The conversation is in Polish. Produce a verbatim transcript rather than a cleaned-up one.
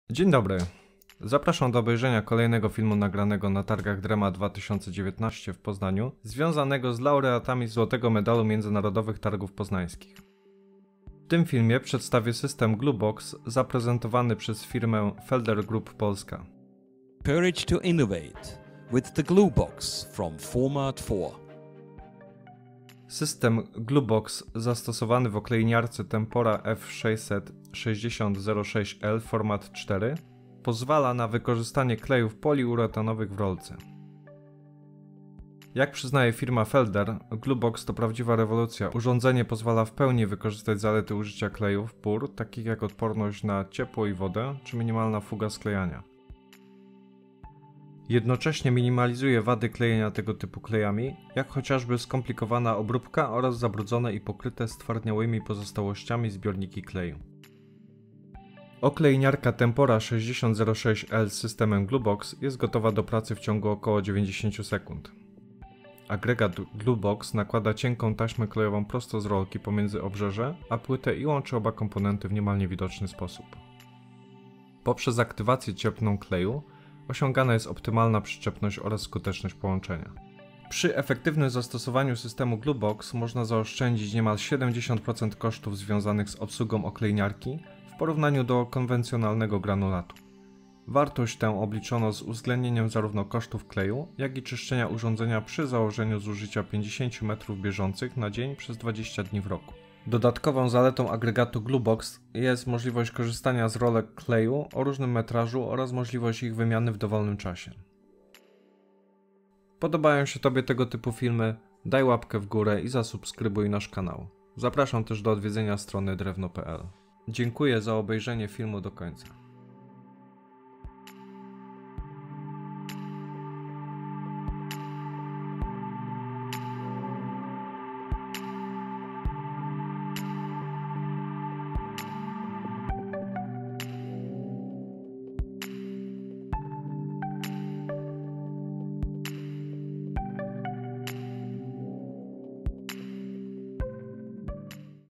Dzień dobry. Zapraszam do obejrzenia kolejnego filmu nagranego na targach Drema dwa tysiące dziewiętnaście w Poznaniu, związanego z laureatami Złotego Medalu Międzynarodowych Targów Poznańskich. W tym filmie przedstawię system Gluebox zaprezentowany przez firmę Felder Group Polska. Courage to innovate with the Gluebox from Format four. System Gluebox zastosowany w oklejniarce Tempora F sześćset sześćdziesiąt zero sześć L format cztery pozwala na wykorzystanie klejów poliuretanowych w rolce. Jak przyznaje firma Felder, Gluebox to prawdziwa rewolucja. Urządzenie pozwala w pełni wykorzystać zalety użycia klejów pór, takich jak odporność na ciepło i wodę, czy minimalna fuga sklejania. Jednocześnie minimalizuje wady klejenia tego typu klejami, jak chociażby skomplikowana obróbka oraz zabrudzone i pokryte stwardniałymi pozostałościami zbiorniki kleju. Oklejniarka Tempora sześćdziesiąt zero sześć L z systemem Gluebox jest gotowa do pracy w ciągu około dziewięćdziesięciu sekund. Agregat Gluebox nakłada cienką taśmę klejową prosto z rolki pomiędzy obrzeże a płytę i łączy oba komponenty w niemal niewidoczny sposób. Poprzez aktywację cieplną kleju osiągana jest optymalna przyczepność oraz skuteczność połączenia. Przy efektywnym zastosowaniu systemu Gluebox można zaoszczędzić niemal siedemdziesiąt procent kosztów związanych z obsługą oklejniarki w porównaniu do konwencjonalnego granulatu. Wartość tę obliczono z uwzględnieniem zarówno kosztów kleju, jak i czyszczenia urządzenia przy założeniu zużycia pięćdziesięciu metrów bieżących na dzień przez dwadzieścia dni w roku. Dodatkową zaletą agregatu Gluebox jest możliwość korzystania z rolek kleju o różnym metrażu oraz możliwość ich wymiany w dowolnym czasie. Podobają się Tobie tego typu filmy? Daj łapkę w górę i zasubskrybuj nasz kanał. Zapraszam też do odwiedzenia strony drewno kropka p l. Dziękuję za obejrzenie filmu do końca.